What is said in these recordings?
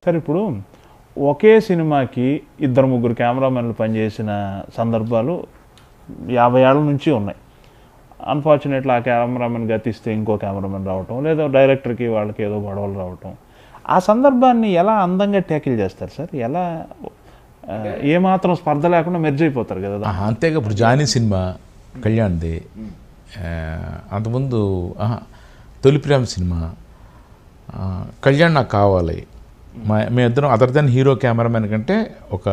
Sir ఇప్పుడు ఒకే సినిమాకి ఇద్దరు ముగ్గురు కెమెరామెన్లు పనిచేసిన సందర్భాలు 50 ఏళ్ల నుంచి ఉన్నాయి. అన్ఫార్చునేట్లీ ఆ కెమెరామెన్ గతిస్తే ఇంకో కెమెరామెన్ రావటం, లేదా డైరెక్టర్కి వాళ్ళకి ఏదో గొడవలు రావటం, ఆ సందర్భాన్ని ఎలా అందంగా ట్యాకిల్ చేస్తారు సార్? ఎలా ఏమాత్రం స్పర్ధ లేకుండా మెర్జ్ అయిపోతారు కదా? అంతేగా. ఇప్పుడు జానీ సినిమా కళ్యాణ్ది, అంతకుముందు తొలి ప్రేమ సినిమా కళ్యాణ్ నాకు కావాలి. మేమిద్దరం అదర్ దెన్ హీరో కెమెరామెన్ కంటే ఒక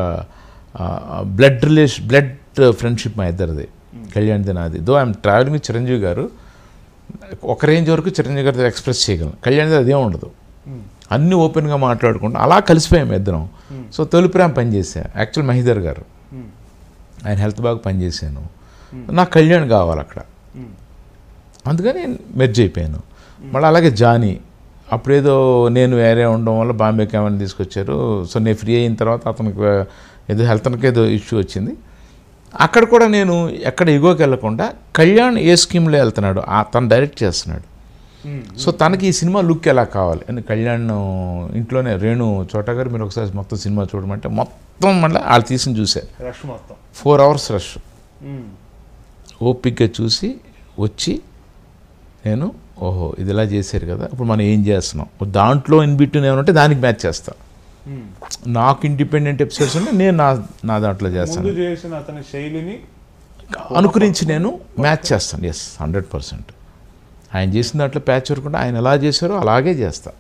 బ్లడ్ ఫ్రెండ్షిప్ మా ఇద్దరిది. కళ్యాణ్ది నాది. Though I'm travelling with Chiranjeevi garu, ఒక రేంజ్ వరకు చిరంజీవి గారితో ఎక్స్ప్రెస్ చేయగలను. కళ్యాణ్ది అదేం ఉండదు, అన్నీ ఓపెన్గా మాట్లాడుకుంటాం. అలా కలిసిపోయాము ఇద్దరం. సో తొలి ప్రేమ పనిచేసా. యాక్చువల్ మహీధర్ గారు, ఆయన హెల్త్ బాగా పనిచేశాను. నాకు కళ్యాణ్ కావాలి అక్కడ, అందుకని మెర్జ్ అయిపోయాను. మళ్ళీ అలాగే జానీ, అప్పుడేదో నేను వేరే ఉండడం వల్ల బాంబే కెమెరా తీసుకొచ్చారు. సో నేను ఫ్రీ అయిన తర్వాత అతనికి ఏదో హెల్త్కి ఏదో ఇష్యూ వచ్చింది. అక్కడ కూడా నేను ఎక్కడ ఎగోకి వెళ్ళకుండా కళ్యాణ్ ఏ స్కీమ్లో వెళ్తున్నాడు తను డైరెక్ట్ చేస్తున్నాడు. సో తనకి ఈ సినిమా లుక్ ఎలా కావాలి అని కళ్యాణ్ ఇంట్లోనే రేణు చోటా గారు మీరు ఒకసారి మొత్తం సినిమా చూడమంటే మొత్తం మళ్ళీ వాళ్ళు తీసి చూశారు. 4 hours రష్ ఓపిక్గా చూసి వచ్చి నేను ఓహో ఇది ఇలా చేశారు కదా, ఇప్పుడు మనం ఏం చేస్తున్నాం, దాంట్లో ఇన్బిట్వీన్ ఏమంటే దానికి మ్యాచ్ చేస్తాను. నాకు ఇండిపెండెంట్ ఎపిసోడ్స్ ఉంటే నేను నా దాంట్లో చేస్తాను, అతని శైలిని అనుకరించి నేను మ్యాచ్ చేస్తాను. ఎస్ 100%. ఆయన చేసిన దాంట్లో ప్యాచ్ వరకుంటే ఆయన ఎలా చేశారో అలాగే చేస్తా.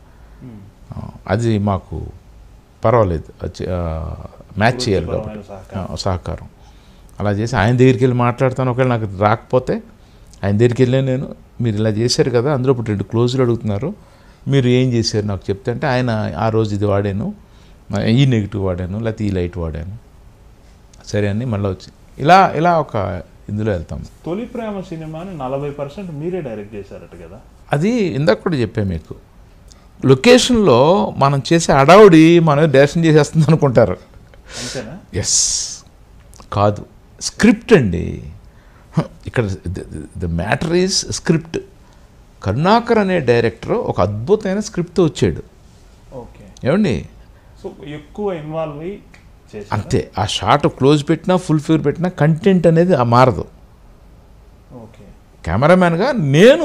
అది మాకు పర్వాలేదు, మ్యాచ్ చేయాలి కాబట్టి సహకారం అలా చేసి ఆయన దగ్గరికి వెళ్ళి మాట్లాడతాను. ఒకవేళ నాకు రాకపోతే ఆయన దగ్గరికి వెళ్ళి నేను మీరు ఇలా చేశారు కదా, అందులో ఇప్పుడు 2 క్లోజులు అడుగుతున్నారు, మీరు ఏం చేశారు నాకు చెప్తే అంటే ఆయన ఆ రోజు ఇది వాడాను, ఈ నెగిటివ్ వాడాను, లేకపోతే ఈ లైట్ వాడాను, సరే అని మళ్ళీ వచ్చి ఇలా ఒక ఇందులో వెళ్తాం. తొలి ప్రేమ సినిమాని 40% మీరే డైరెక్ట్ చేశారట కదా? అది ఇందాక కూడా చెప్పాను మీకు. లొకేషన్లో మనం చేసే అడావుడి మనం డైరెక్షన్ చేసేస్తుంది అనుకుంటారు. ఎస్ కాదు, స్క్రిప్ట్ అండి. ఇక్కడ the matter is script. Karunakar అనే డైరెక్టర్ ఒక అద్భుతమైన స్క్రిప్ట్తో వచ్చాడు. ఓకే ఏమండి, సో ఎక్కువ ఇన్వాల్వ్ అయ్యి అంతే. ఆ షార్ట్ క్లోజ్ పెట్టినా ఫుల్ ఫిగర్ పెట్టినా కంటెంట్ అనేది మారదు. ఓకే కెమెరామ్యాన్గా నేను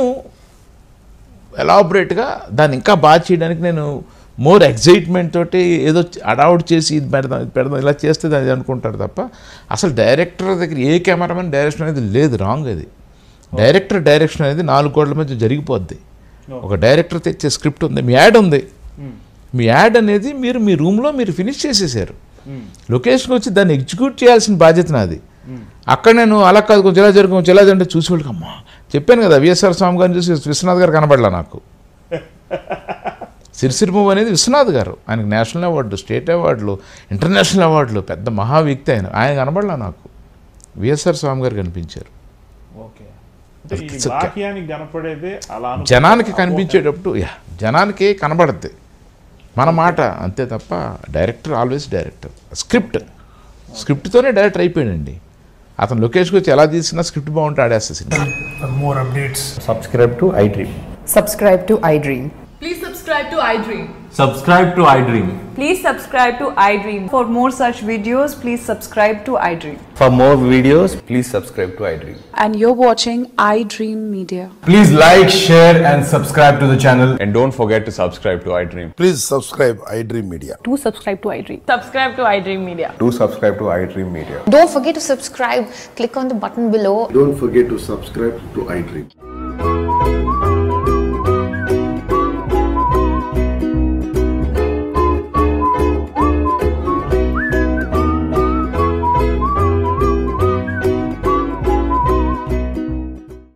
ఎలాబరేట్గా దాన్ని ఇంకా బాగా చేయడానికి నేను మోర్ ఎగ్జైట్మెంట్ తోటి ఏదో అడావుట్ చేసి ఇది పెడదాం ఇలా చేస్తే అది అనుకుంటారు తప్ప అసలు డైరెక్టర్ దగ్గర ఏ కెమెరామెన్ డైరెక్షన్ అనేది లేదు. రాంగ్ అది. డైరెక్టర్ డైరెక్షన్ అనేది 4 గోడల మధ్య జరిగిపోద్ది. ఒక డైరెక్టర్ తెచ్చే స్క్రిప్ట్ ఉంది, మీ యాడ్ ఉంది, మీ యాడ్ అనేది మీరు మీ రూమ్లో మీరు ఫినిష్ చేసేసారు. లొకేషన్కి వచ్చి దాన్ని ఎగ్జిక్యూట్ చేయాల్సిన బాధ్యత నాది. అక్కడ నేను అలా కాదు కొంచెం ఎలా జరుగు కొంచెం ఎలా అంటే చూసి వాళ్ళకి అమ్మా చెప్పాను కదా, విఎస్ఆర్ స్వామి గారిని చూసి విశ్వనాథ్ గారు కనబడలా నాకు. సిరిసిరి మూవ్ అనేది విశ్వనాథ్ గారు, ఆయనకు నేషనల్ అవార్డు, స్టేట్ అవార్డులు, ఇంటర్నేషనల్ అవార్డులు, పెద్ద మహా వ్యక్తి ఆయన కనబడలా నాకు. విఎస్ఆర్ స్వామి గారు కనిపించారు. జనానికి కనిపించేటప్పుడు జనానికి కనబడుద్ది మన మాట అంతే తప్ప డైరెక్టర్ ఆల్వేస్ డైరెక్టర్. స్క్రిప్ట్తోనే డైరెక్టర్ అయిపోయాడండి. అతను లొకేషన్కి వచ్చి ఎలా తీసినా స్క్రిప్ట్ బాగుంటే ఆడేస్తా సినిమా. More updates. Subscribe to iDream. Subscribe to iDream. Please subscribe to iDream. Subscribe to iDream. Please subscribe to iDream. For more such videos, please subscribe to iDream. For more videos, please subscribe to iDream. And you're watching iDream Media. Please like, share and subscribe to the channel. And don't forget to subscribe to iDream. Please subscribe iDream Media. Do subscribe to iDream. Subscribe to iDream Media. Do subscribe to iDream Media. Don't forget to subscribe. Click on the button below. Don't forget to subscribe to iDream.